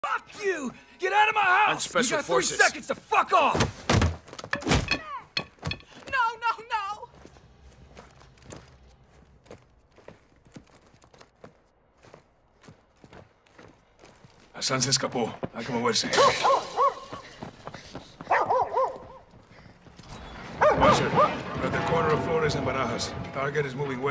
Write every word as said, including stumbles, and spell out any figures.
Fuck you! Get out of my house! On special you got forces. three seconds to fuck off! No, no, no! Hassan se escapó. Hay que moverse. Watcher, we're at the corner of Flores and Barajas. Target is moving west.